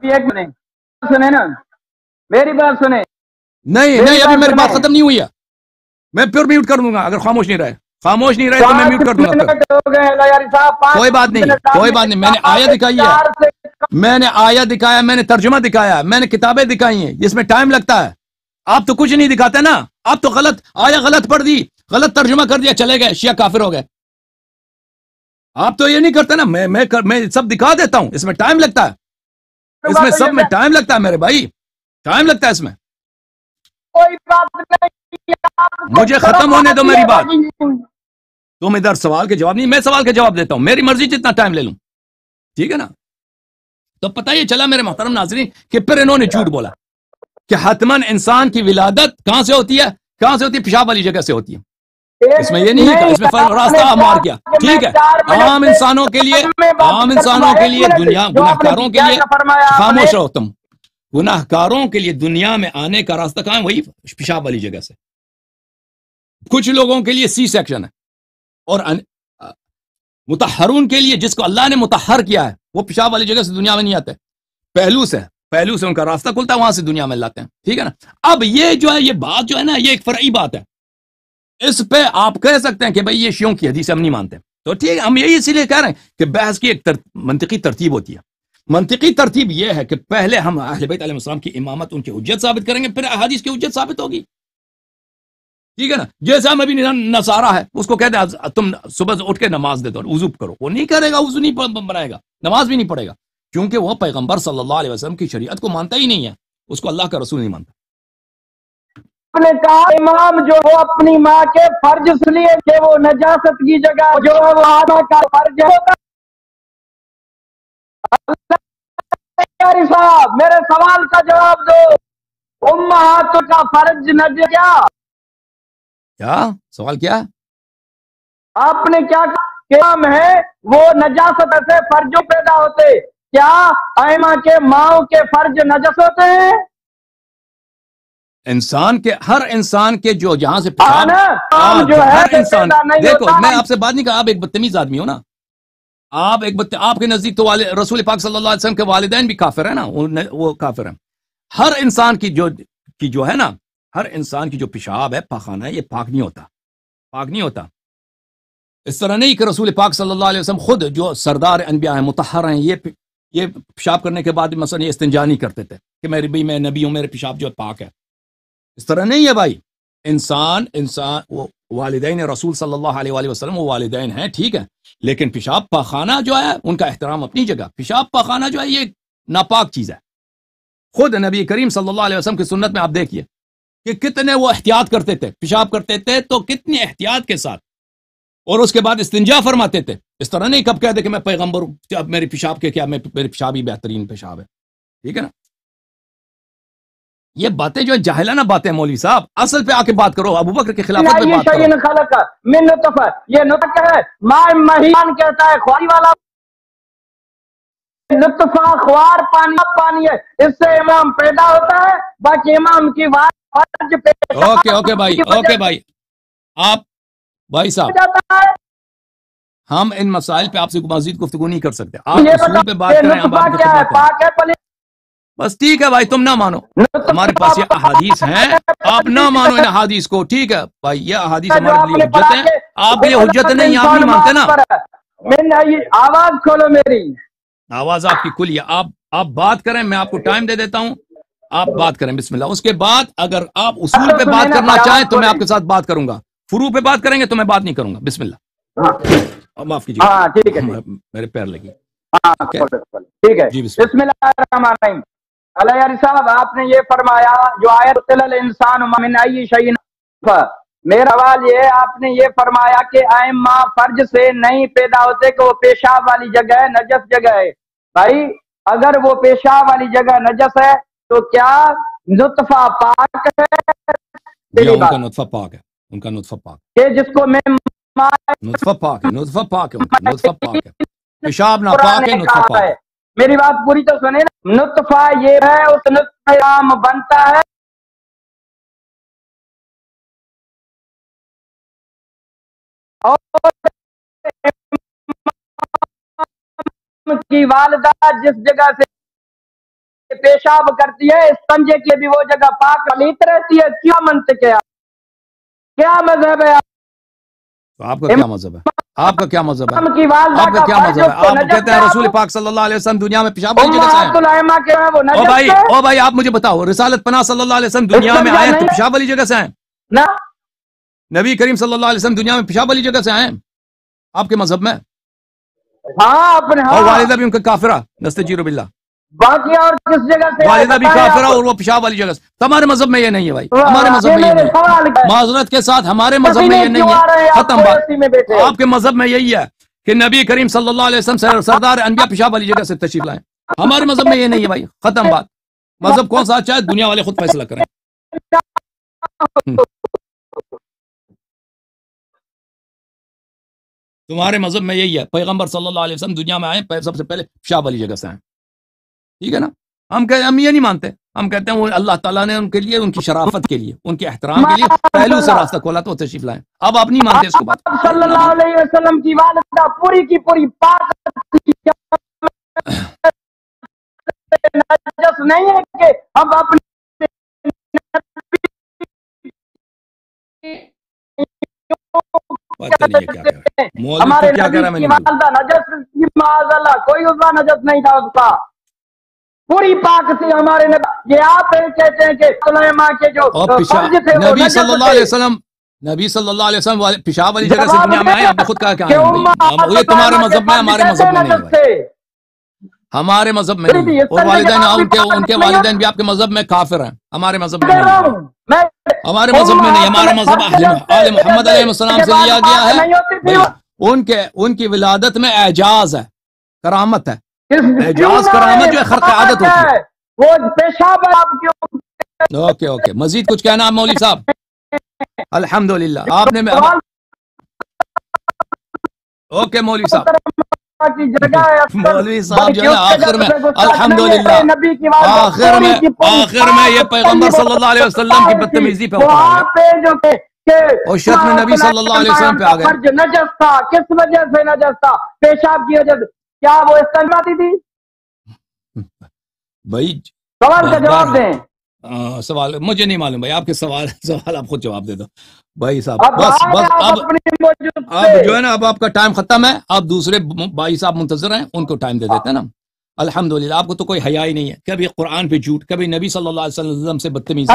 ایک منٹ سنیں نا، میری بات سنیں. نہیں نہیں، ابھی میری بات ختم نہیں ہوئی ہے. میں پھر میوٹ کر دوں گا اگر خاموش نہیں رہے تو میں میوٹ کر دوں گا پھر. کوئی بات نہیں، کوئی بات نہیں. میں نے آیت دکھائی ہے، میں نے آیت دکھایا، میں نے ترجمہ دکھایا، میں نے کتابیں دکھائی ہیں جس میں ٹائم لگتا ہے. آپ تو کچھ نہیں دکھاتے نا، آپ تو غلط آیا، غلط پڑھ دی، غلط ترجمہ کر دیا، چلے گئے شیعہ کافر ہو گئے. آپ تو یہ نہیں کرتے نا. میں سب دکھا دیتا ہوں، اس میں ٹائم لگتا ہے، اس میں سب میں ٹائم لگتا ہے میرے بھائی، ٹائم لگتا ہے اس میں. کوئی بات نہیں، مجھے ختم ہونے دو میری بات. تم ادھر سوال کے جواب نہیں، میں سوال کے جواب دیتا ہوں، میری مرضی جتنا ٹائم لے لوں، ٹھیک ہے نا. تو پتہ یہ چلا میرے محترم ناظرین کہ پھر انہوں نے جھوٹ بولا کہ حتماً انسان کی ولادت کہاں سے ہوتی ہے؟ کہاں سے ہوتی ہے؟ پیشاب والی جگہ سے ہوتی ہے. اس میں یہ نہیں کہا، اس میں راستہ مار کیا. ٹھیک ہے، عام انسانوں کے لیے، عام انسانوں کے لیے، دنیا گناہ کاروں کے لیے، خاموش رہو تم. گناہ کاروں کے لیے دنیا میں آنے کا راستہ کہاں ہے؟ وہی پیشاب والی جگہ سے. کچھ لوگوں کے لیے سی سیکشن ہے، اور مطہرون کے لیے جس کو اللہ نے مطہر کیا ہے وہ پیشاب والی جگہ سے دنیا میں نہیں آتے، پہلو سے ان کا راستہ کھلتا ہے، وہاں سے دنیا میں لاتے ہیں. ٹھیک ہے نا. اب یہ جو ہے، یہ بات جو ہے نا، یہ ایک فرعی بات ہے. اس پہ آپ کہہ سکتے ہیں کہ بھئی یہ شیعوں کی حدیث ہم نہیں مانتے، تو ٹھیک ہے، ہم یہی اسی لیے کہہ رہے ہیں کہ بحث کی ایک منطقی ترتیب ہوتی ہے. منطقی ترتیب یہ ہے کہ پہلے ہم اہل بیت علیہ السلام کی امامت، ان کی حجت ثابت کریں گے، پھر احادیث کی حجت ثابت ہوگی. ٹھیک ہے نا. جیسے ہم ابھی نصارہ ہے، اس کو کہتے ہیں تم صبح اٹھ کے نماز دے دو، وضو کرو، وہ نہیں کرے گا، وضو نہیں بنائے گا، نماز بھی نہیں پڑھے گا، کیونکہ وہ پیغمبر صلی اللہ علیہ وسلم کی شریعت کو مانتا ہی نہیں ہے، اس کو اللہ کا رسول نہیں مانتا. نے کہا امام جو وہ اپنی ماں کے فرض اس لیے کہ وہ نجاست کی جگہ جو ہے وہ آدھا کا فرض ہوتا. صاحب میرے سوال کا جواب دو، امہات کا فرض کیا سوال کیا؟ آپ نے کیا کام ہے وہ نجاست سے فرض پیدا ہوتے، کیا ائمہ کے ماؤں کے فرض نجس ہوتے ہیں؟ انسان کے، ہر انسان کے جو جہاں سے پیشاب، ہر انسان، دیکھو میں آپ سے بات نہیں کہا، آپ ایک بدتمیز آدمی ہو نا، آپ کے نزدیک تو رسول پاک صلی اللہ علیہ وسلم کے والدین بھی کافر ہیں نا، وہ کافر ہیں. ہر انسان کی جو ہے نا، ہر انسان کی جو پیشاب ہے، پاخانہ ہے، یہ پاک نہیں ہوتا. اس طرح نہیں کہ رسول پاک صلی اللہ علیہ وسلم خود جو سردار انبیاء ہیں، مطہر ہیں، یہ پیشاب کرنے کے بعد مثلا یہ استنجا نہیں کرتے تھے کہ میں نبی ہوں، میرے پیشاب جو ہے پاک ہے. اس طرح نہیں ہے بھائی. انسان وہ والدین رسول صلی اللہ علیہ وآلہ وسلم وہ والدین ہیں، ٹھیک ہے، لیکن پیشاب پاخانہ جو ہے ان کا احترام اپنی جگہ. پیشاب پاخانہ جو ہے یہ ناپاک چیز ہے. خود نبی کریم صلی اللہ علیہ وسلم کی سنت میں آپ دیکھیے کہ کتنے وہ احتیاط کرتے تھے، پیشاب کرتے تھے تو کتنی احتیاط کے ساتھ، اور اس کے بعد استنجا فرماتے تھے. اس طرح نہیں کب کہتے کہ میں پیغمبر ہوں، اب میرے پیشاب کے کیا، میرے پیشاب ہی بہترین پیشاب ہے. ٹھیک ہے نا. یہ باتیں جو جاہلانہ باتیں مولوی صاحب، اصل پہ آ کے بات کرو، ابو بکر کی خلافت پہ بات کرو. یہ نطفہ ہے، ماں مہیان کہتا ہے خواری والا نطفہ خوار پانی ہے، اس سے امام پیدا ہوتا ہے، باقی امام کی اوکے بھائی آپ بھائی صاحب، ہم ان مسائل پہ آپ سے مزید گفتگو نہیں کر سکتے. آپ اصول پہ بات کریں، ہم آپ کی خدمت میں. بس ٹھیک ہے بھائی، تم نہ مانو، ہمارے پاس یہ احادیث ہیں، آپ نہ مانو ان احادیث کو. ٹھیک ہے بھائی، یہ احادیث ہمارے لیے حجت ہیں، آپ یہ حجت نہیں، آپ نہیں مانتے نا. آواز کھولو میری، آواز آپ کی کھلی ہے، آپ بات کریں، میں آپ کو ٹائم دے دیتا ہوں، آپ بات کریں، بسم اللہ. اس کے بعد اگر آپ اصول پہ بات کرنا چاہیں تو میں آپ کے ساتھ بات کروں گا، فروع پہ بات کریں گے تو میں بات نہیں کروں گا. بسم اللہ. معاف کیجیے، میرے پیر لگی. ٹھیک ہے، بسم اللہ الرحمن الرحیم. علیہ صاحب آپ نے یہ فرمایا جو آیت الانسان من ای شیء، میرا سوال یہ، آپ نے یہ فرمایا کہ ائمہ فرج سے نہیں پیدا ہوتے کہ وہ پیشاب والی جگہ ہے، نجس جگہ ہے. بھائی اگر وہ پیشاب والی جگہ نجس ہے تو کیا نطفہ پاک ہے؟ ان کا نطفہ پاک ہے، ان کا نطفہ پاک ہے، جس کو میں نطفہ پاک ہے، نطفہ پاک ہے، ان کا نطفہ پاک ہے. پیشاب ناپاک ہے، نطفہ پاک ہے. میری بات پوری تو سنے نا. نطفہ یہ ہے، اس نطفہ عام بنتا ہے اور کی والدہ جس جگہ سے پیشاب کرتی ہے، استنجے کے بھی وہ جگہ پاک پلیت رہتی ہے، کیا منطق ہے؟ کیا مذہب ہے آپ کا؟ کیا مذہب ہے آپ کا؟ کیا مذہب ہے امام کی والدہ آپ کا؟ کیا مذہب ہے؟ آپ کہتے ہیں رسول پاک صلی اللہ علیہ وسلم دنیا میں پیشاب والی جگہ سے آئے؟ او بھائی آپ مجھے بتاؤ، رسالت پناہ صلی اللہ علیہ وسلم دنیا میں آئے تو پیشاب والی جگہ سے آئے؟ نا، نبی کریم صلی اللہ علیہ وسلم دنیا میں پیشاب والی جگہ سے آئے آپ کے مذہب میں؟ ہاں اپنے اور والدہ بھی ان کا کافرہ، نستجیر باللہ، باقی اور کس جگہ سے والدہ بھی کافرہ اور وہ پیشاب والی جگہ سے؟ ہمارے مذہب میں یہ نہیں ہے بھائی، ہمارے مذہب میں یہ نہیں ہے، معذرت کے ساتھ ہمارے مذہب میں یہ نہیں ہے، ختم بات۔ آپ کے مذہب میں یہی ہے کہ نبی کریم صلی اللہ علیہ وسلم سردار انبیاء پیشاب والی جگہ سے تشریف لائیں، ہمارے مذہب میں یہ نہیں ہے بھائی، ختم بات۔ مذہب کون سا اچھا ہے دنیا والے خود فیصلہ کریں۔ تمہارے مذہب میں یہی ہے پیغمبر صلی اللہ علیہ وسلم دنیا میں آئے سب سے پہلے پیشاب والی جگہ سے آئے، ٹھیک ہے نا؟ ہم یہ نہیں مانتے، ہم کہتے ہیں وہ اللہ تعالیٰ نے ان کے لیے، ان کی شرافت کے لیے، ان کے احترام کے لیے پہلو سے راستہ کھولا تو وہ تشریف لائیں۔ اب آپ نہیں مانتے اس کو بات۔ صلی اللہ علیہ وسلم کی والدہ پوری کی پوری پاک نجس نہیں ہے کہ ہم اپنے ہمارے نبی کی والدہ نجس کی معاذ اللہ، کوئی عضو نجس نہیں تھا اس کا، پوری پاک تھی ہمارے نبی۔ یہ آپ کہتے ہیں کہ سلیمان کے جو فرض تھے وہ نبی صلی اللہ علیہ وسلم، نبی صلی اللہ علیہ وسلم پیشاب والی جگہ سے دنیا میں آئے، آپ نے خود کہا کہ یہ تمہارے مذہب میں، ہمارے مذہب میں نہیں ہے، ہمارے مذہب میں نہیں ہے۔ اور والدین ان کے والدین بھی آپ کے مذہب میں کافر ہیں، ہمارے مذہب میں نہیں ہے، ہمارے مذہب میں نہیں، ہمارا مذہب آل محمد علیہ السلام سے لیا گیا ہے۔ ان کی ولادت میں اعجاز ہے، کرامت ہے، اعجاز کرامت جو ہے خرق عادت ہوتی ہے۔ وہ پیشاب آپ کیوں؟ اوکے مزید کچھ کہنا آپ مولوی صاحب؟ الحمدللہ آپ نے اوکے مولوی صاحب، مولوی صاحب جو ہے آخر میں الحمدللہ آخر میں یہ پیغمبر صلی اللہ علیہ وسلم کی بدتمیزی پہ اور شتم نبی صلی اللہ علیہ وسلم پہ آ گئے۔ نجس تھا، کس وجہ سے نجس تھا؟ پیشاب کی وجہ سے، کیا وہ استنجاتی تھی؟ بھائی سوال کا جواب دیں۔ سوال مجھے نہیں معلوم بھائی، آپ کے سوال آپ خود جواب دے دو بھائی صاحب۔ بس اب جو ہے نا، اب آپ کا ٹائم ختم ہے، آپ دوسرے بھائی صاحب منتظر ہیں، ان کو ٹائم دے دیتے ہیں نا۔ الحمدللہ آپ کو تو کوئی حیا ہی نہیں ہے، کبھی قرآن پہ جھوٹ، کبھی نبی صلی اللہ علیہ وسلم سے بدتمیزی۔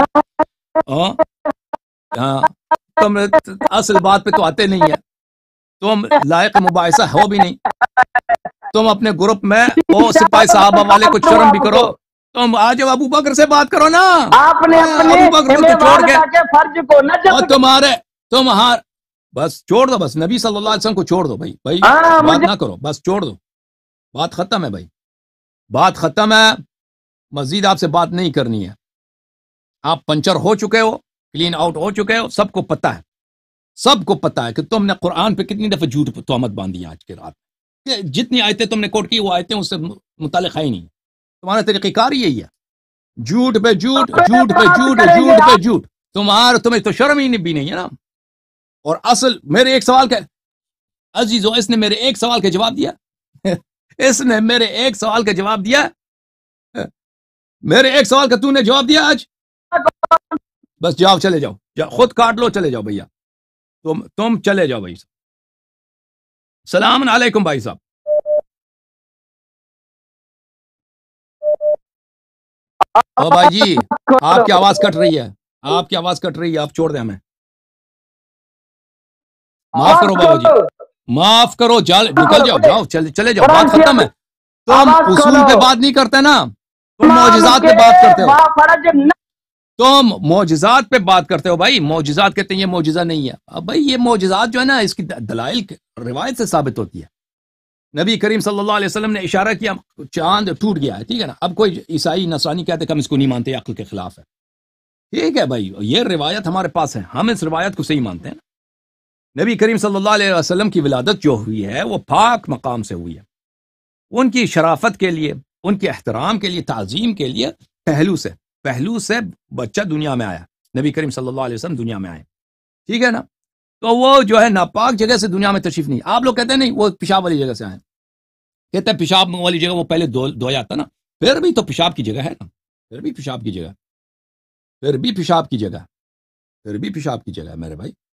ہاں تم اصل بات پہ تو آتے نہیں ہے، تم لائق مباحثہ ہو بھی نہیں، تم اپنے گروپ میں او سپاہی صحابہ والے کو شرم بھی کرو، تم آج ابو بکر سے بات کرو نا، آپ نے ابو بکر کو چھوڑ کے فرض کو نجس تمہارے بس چھوڑ دو، بس نبی صلی اللہ علیہ وسلم کو چھوڑ دو بھائی بات نہ کرو، بس چھوڑ دو، بات ختم ہے بھائی، بات ختم ہے، مزید آپ سے بات نہیں کرنی ہے، آپ پنچر ہو چکے ہو، کلین آؤٹ ہو چکے ہو، سب کو پتہ ہے، سب کو پتہ ہے کہ تم نے قرآن پہ کتنی دفعہ جھوٹ تہمت باندھی آج کے رات، جتنی آیتیں تم نے کوٹ کی وہ آیتیں اس سے متعلق ہے ہی نہیں، تمہارا طریقہ کار یہی ہے، جھوٹ پہ جھوٹ، جھوٹ پہ جھوٹ، جھوٹ پہ جھوٹ، تمہیں تو شرم ہی بھی نہیں ہے نا۔ اور اصل میرے ایک سوال کا عزیزو، اس نے میرے ایک سوال کا جواب دیا، اس نے میرے ایک سوال کا جواب دیا، میرے ایک سوال کا تو نے جواب دیا آج، بس جاؤ، چلے جاؤ، خود کاٹ لو، چلے جاؤ بھیا، تم چلے جاؤ بھائی صاحب، السلام علیکم بھائی صاحب۔ او بھائی جی آپ کی آواز کٹ رہی ہے، آپ کی آواز کٹ رہی ہے، آپ چھوڑ دیں ہمیں، معاف کرو بابا جی، معاف کرو، نکل جاؤ، چلے جاؤ، بات ختم ہے، تم اصول پہ بات نہیں کرتے نا، تم معجزات پہ بات کرتے ہو، تم معجزات پہ بات کرتے ہو بھائی، معجزات کہتے ہیں یہ معجزہ نہیں ہے، اب بھائی یہ معجزات جو ہے نا اس کی دلائل روایت سے ثابت ہوتی ہے، نبی کریم صلی اللہ علیہ وسلم نے اشارہ کیا، چاند ٹوٹ گیا ہے، ٹھیک ہے نا، اب کوئی عیسائی نصرانی کہتے کہ ہم اس کو نہیں مانتے، عقل کے خلاف ہے، ٹھیک ہے بھائی، یہ روایت ہمارے پاس ہے، ہم اس روایت کو صحیح مانتے ہیں، نبی کریم صلی اللہ علیہ وسلم کی ولادت جو ہوئی ہے وہ پاک مقام سے ہوئی ہے، ان کی شرافت کے لیے، ان کے احترام کے لیے، تعظیم کے لیے پہلو سے بچہ دنیا میں آیا، نبی کریم صلی اللہ علیہ وسلم دنیا میں آئے، ٹھیک ہے نا، تو وہ جو ہے ناپاک جگہ سے دنیا میں تشریف نہیں، آپ لوگ کہتے ہیں نہیں وہ پیشاب والی جگہ سے آئے، کہتے ہیں پیشاب والی جگہ وہ پہلے دھویا تھا نا، پھر بھی تو پیشاب کی جگہ ہے نا، پھر بھی پیشاب کی جگہ، پھر بھی پیشاب کی جگہ، پھر بھی پیشاب کی جگہ ہے میرے بھائی.